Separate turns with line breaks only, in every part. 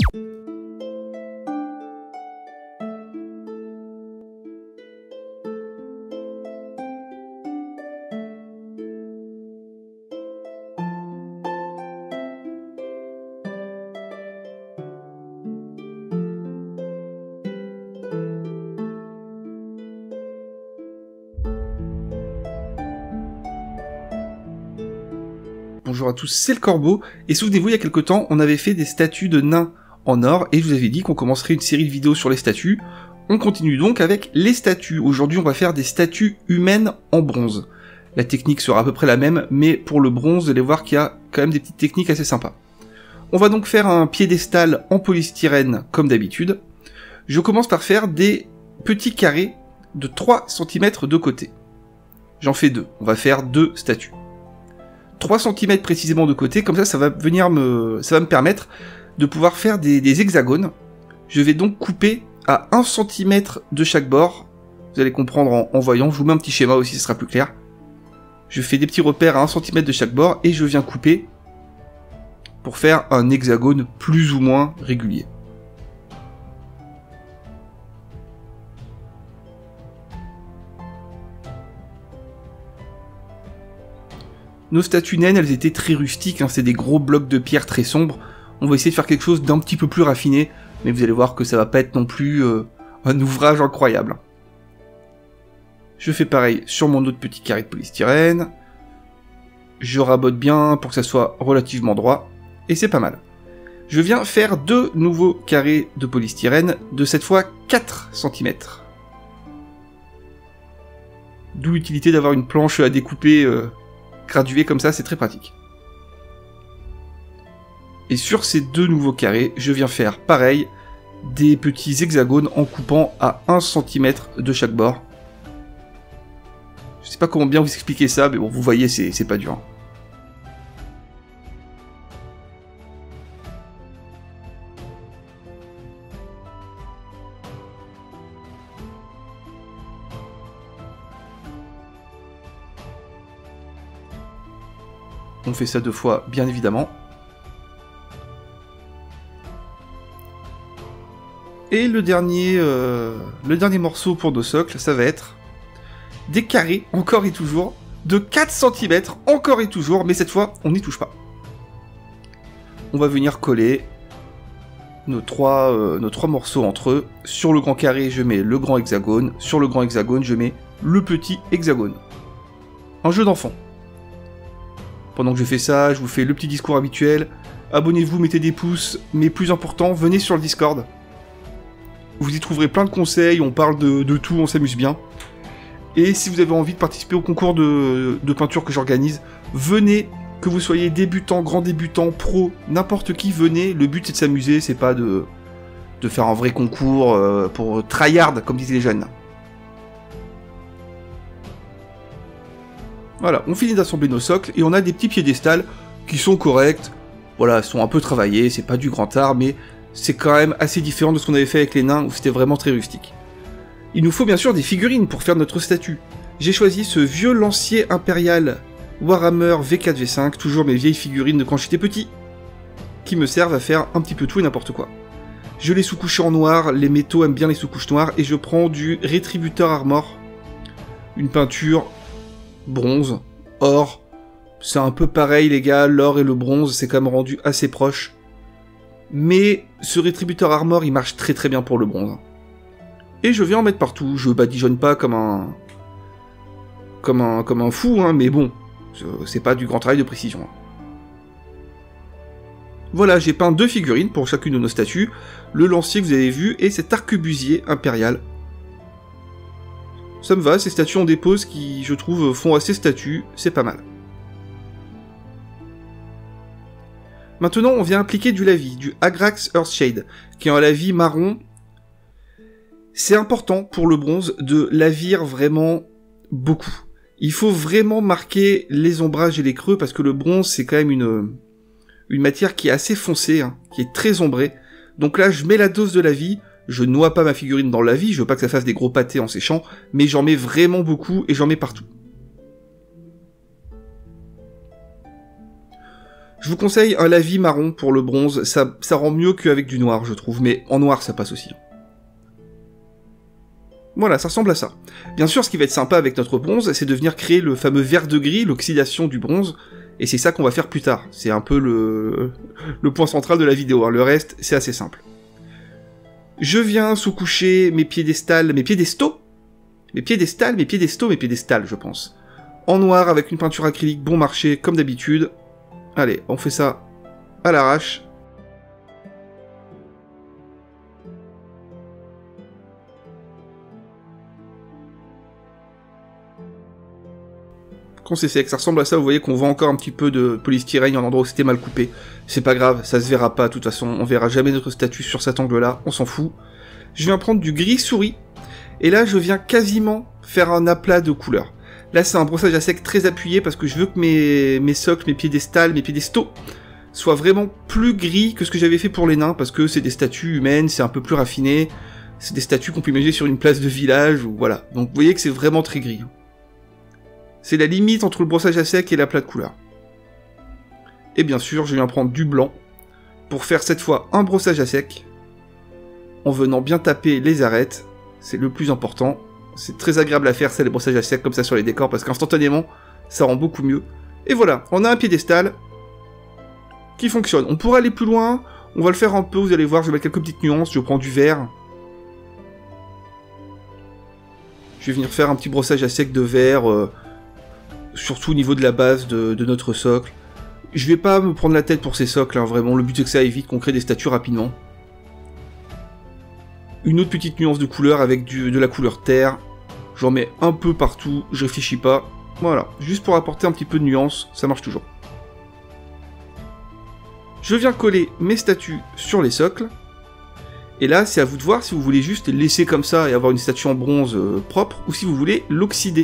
Bonjour à tous, c'est le Corbeau, et souvenez-vous, il y a quelque temps, on avait fait des statues de nains en or, et je vous avais dit qu'on commencerait une série de vidéos sur les statues. On continue donc avec les statues. Aujourd'hui, on va faire des statues humaines en bronze. La technique sera à peu près la même, mais pour le bronze, vous allez voir qu'il y a quand même des petites techniques assez sympas. On va donc faire un piédestal en polystyrène, comme d'habitude. Je commence par faire des petits carrés de 3 cm de côté. J'en fais 2, on va faire 2 statues. 3 cm précisément de côté, comme ça va me permettre de pouvoir faire des hexagones. Je vais donc couper à 1 cm de chaque bord. Vous allez comprendre en voyant, je vous mets un petit schéma aussi, ce sera plus clair. Je fais des petits repères à 1 cm de chaque bord et je viens couper pour faire un hexagone plus ou moins régulier. Nos statues naines, elles étaient très rustiques, hein, c'est des gros blocs de pierre très sombres. On va essayer de faire quelque chose d'un petit peu plus raffiné, mais vous allez voir que ça va pas être non plus un ouvrage incroyable. Je fais pareil sur mon autre petit carré de polystyrène. Je rabote bien pour que ça soit relativement droit, et c'est pas mal. Je viens faire 2 nouveaux carrés de polystyrène, de cette fois 4 cm. D'où l'utilité d'avoir une planche à découper graduée comme ça, c'est très pratique. Et sur ces 2 nouveaux carrés, je viens faire pareil, des petits hexagones en coupant à 1 cm de chaque bord. Je sais pas comment bien vous expliquer ça, mais bon, vous voyez, c'est pas dur. On fait ça 2 fois, bien évidemment. Et le dernier morceau pour nos socles, ça va être des carrés, encore et toujours, de 4 cm, encore et toujours, mais cette fois, on n'y touche pas. On va venir coller nos trois morceaux entre eux. Sur le grand carré, je mets le grand hexagone. Sur le grand hexagone, je mets le petit hexagone. Un jeu d'enfant. Pendant que je fais ça, je vous fais le petit discours habituel. Abonnez-vous, mettez des pouces, mais plus important, venez sur le Discord. Vous y trouverez plein de conseils, on parle de tout, on s'amuse bien. Et si vous avez envie de participer au concours de peinture que j'organise, venez, que vous soyez débutant, grand débutant, pro, n'importe qui, venez. Le but c'est de s'amuser, c'est pas de faire un vrai concours pour tryhard, comme disent les jeunes. Voilà, on finit d'assembler nos socles, et on a des petits piédestals qui sont corrects. Voilà, ils sont un peu travaillés, c'est pas du grand art, mais c'est quand même assez différent de ce qu'on avait fait avec les nains, où c'était vraiment très rustique. Il nous faut bien sûr des figurines pour faire notre statue. J'ai choisi ce vieux lancier impérial Warhammer V4-V5, toujours mes vieilles figurines de quand j'étais petit, qui me servent à faire un petit peu tout et n'importe quoi. Je l'ai sous-couché en noir, les métaux aiment bien les sous-couches noires, et je prends du Retributor Armor, une peinture bronze, or, c'est un peu pareil les gars, l'or et le bronze, c'est quand même rendu assez proche. Mais ce Retributor Armor, il marche très très bien pour le bronze. Et je viens en mettre partout, je badigeonne pas comme un fou, hein, mais bon, c'est pas du grand travail de précision. Voilà, j'ai peint 2 figurines pour chacune de nos statues, le lancier que vous avez vu, et cet arquebusier impérial. Ça me va, ces statues en dépose qui, je trouve, font assez statue, c'est pas mal. Maintenant, on vient appliquer du lavis, du Agrax Earthshade, qui est un lavis marron. C'est important pour le bronze de lavir vraiment beaucoup. Il faut vraiment marquer les ombrages et les creux, parce que le bronze, c'est quand même une matière qui est assez foncée, hein, qui est très ombrée. Donc là, je mets la dose de lavis, je noie pas ma figurine dans le lavis, je veux pas que ça fasse des gros pâtés en séchant, mais j'en mets vraiment beaucoup, et j'en mets partout. Je vous conseille un lavis marron pour le bronze, ça rend mieux qu'avec du noir, je trouve, mais en noir ça passe aussi. Voilà, ça ressemble à ça. Bien sûr, ce qui va être sympa avec notre bronze, c'est de venir créer le fameux vert de gris, l'oxydation du bronze, et c'est ça qu'on va faire plus tard. C'est un peu le point central de la vidéo, hein. Le reste, c'est assez simple. Je viens sous-coucher mes piédestals, je pense. En noir, avec une peinture acrylique bon marché, comme d'habitude. Allez, on fait ça à l'arrache. Quand c'est sec, ça ressemble à ça, vous voyez qu'on voit encore un petit peu de polystyrène en endroit où c'était mal coupé. C'est pas grave, ça se verra pas, de toute façon, on verra jamais notre statue sur cet angle-là, on s'en fout. Je viens prendre du gris souris, et là je viens quasiment faire un aplat de couleurs. Là c'est un brossage à sec très appuyé parce que je veux que mes socles, mes piédestaux soient vraiment plus gris que ce que j'avais fait pour les nains, parce que c'est des statues humaines, c'est un peu plus raffiné, c'est des statues qu'on peut imaginer sur une place de village, ou voilà. Donc vous voyez que c'est vraiment très gris. C'est la limite entre le brossage à sec et l'aplat de couleurs. Et bien sûr, je viens prendre du blanc pour faire cette fois un brossage à sec, en venant bien taper les arêtes, c'est le plus important. C'est très agréable à faire, ça, les brossages à sec comme ça sur les décors, parce qu'instantanément, ça rend beaucoup mieux. Et voilà, on a un piédestal qui fonctionne. On pourrait aller plus loin, on va le faire un peu, vous allez voir, je vais mettre quelques petites nuances, je prends du vert. Je vais venir faire un petit brossage à sec de vert, surtout au niveau de la base de notre socle. Je vais pas me prendre la tête pour ces socles, hein, vraiment, le but c'est que ça évite qu'on crée des statues rapidement. Une autre petite nuance de couleur avec de la couleur terre. J'en mets un peu partout, je réfléchis pas. Voilà, juste pour apporter un petit peu de nuance, ça marche toujours. Je viens coller mes statues sur les socles. Et là, c'est à vous de voir si vous voulez juste les laisser comme ça et avoir une statue en bronze propre, ou si vous voulez l'oxyder.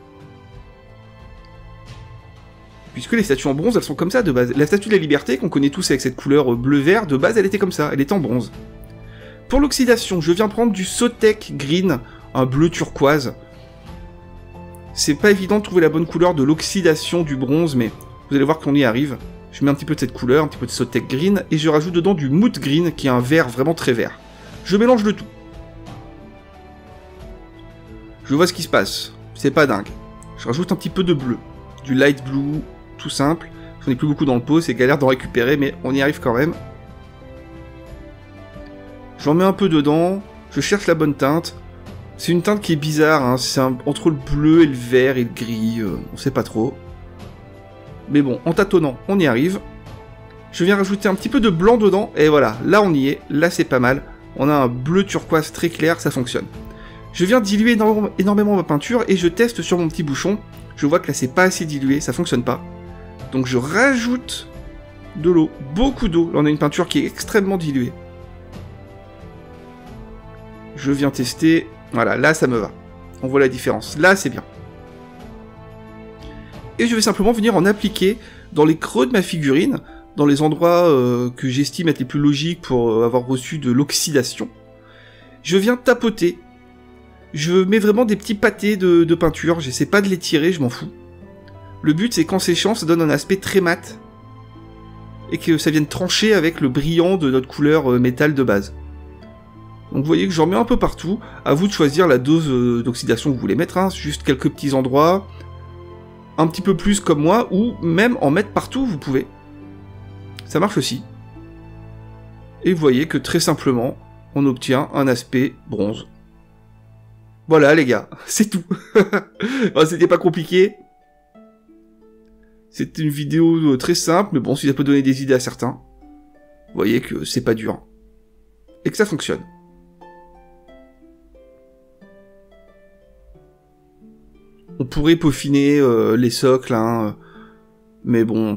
Puisque les statues en bronze, elles sont comme ça de base. La statue de la liberté, qu'on connaît tous avec cette couleur bleu-vert, de base, elle était comme ça, elle était en bronze. Pour l'oxydation, je viens prendre du Sotek Green, un bleu turquoise. C'est pas évident de trouver la bonne couleur de l'oxydation du bronze, mais vous allez voir qu'on y arrive. Je mets un petit peu de cette couleur, un petit peu de Sotek Green, et je rajoute dedans du Mood Green, qui est un vert vraiment très vert. Je mélange le tout. Je vois ce qui se passe. C'est pas dingue. Je rajoute un petit peu de bleu. Du light blue, tout simple. J'en ai plus beaucoup dans le pot, c'est galère d'en récupérer, mais on y arrive quand même. J'en mets un peu dedans, je cherche la bonne teinte. C'est une teinte qui est bizarre, hein. C'est entre le bleu et le vert et le gris, on sait pas trop. Mais bon, en tâtonnant, on y arrive. Je viens rajouter un petit peu de blanc dedans, et voilà, là on y est, là c'est pas mal. On a un bleu turquoise très clair, ça fonctionne. Je viens diluer énormément ma peinture, et je teste sur mon petit bouchon. Je vois que là c'est pas assez dilué, ça fonctionne pas. Donc je rajoute de l'eau, beaucoup d'eau. Là on a une peinture qui est extrêmement diluée. Je viens tester, voilà, là ça me va. On voit la différence, là c'est bien. Et je vais simplement venir en appliquer dans les creux de ma figurine, dans les endroits que j'estime être les plus logiques pour avoir reçu de l'oxydation. Je viens tapoter. Je mets vraiment des petits pâtés de peinture, j'essaie pas de les tirer, je m'en fous. Le but c'est qu'en séchant, ça donne un aspect très mat. Et que ça vienne trancher avec le brillant de notre couleur métal de base. Donc vous voyez que j'en mets un peu partout, à vous de choisir la dose d'oxydation que vous voulez mettre, hein. Juste quelques petits endroits, un petit peu plus comme moi, ou même en mettre partout vous pouvez. Ça marche aussi. Et vous voyez que très simplement, on obtient un aspect bronze. Voilà les gars, c'est tout. C'était pas compliqué. C'était une vidéo très simple, mais bon, si ça peut donner des idées à certains, vous voyez que c'est pas dur. Et que ça fonctionne. On pourrait peaufiner les socles, hein, mais bon...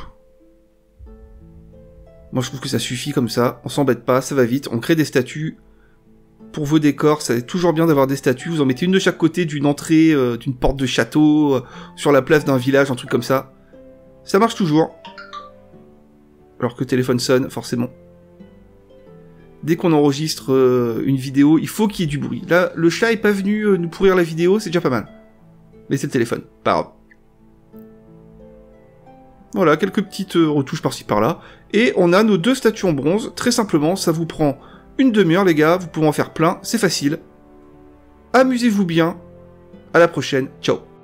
Moi je trouve que ça suffit comme ça, on s'embête pas, ça va vite, on crée des statues. Pour vos décors, c'est toujours bien d'avoir des statues, vous en mettez une de chaque côté d'une entrée, d'une porte de château, sur la place d'un village, un truc comme ça. Ça marche toujours. Alors que le téléphone sonne, forcément. Dès qu'on enregistre une vidéo, il faut qu'il y ait du bruit. Là, le chat est pas venu nous pourrir la vidéo, c'est déjà pas mal. Mais c'est le téléphone, pas grave. Voilà, quelques petites retouches par-ci par-là. Et on a nos 2 statues en bronze. Très simplement, ça vous prend une demi-heure, les gars. Vous pouvez en faire plein, c'est facile. Amusez-vous bien. À la prochaine. Ciao.